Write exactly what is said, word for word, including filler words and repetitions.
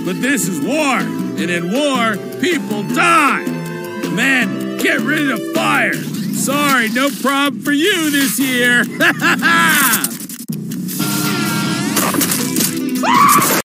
but this is war, and in war, people die. Man, get rid of fire. Sorry, no problem for you this year. Ha ha ha!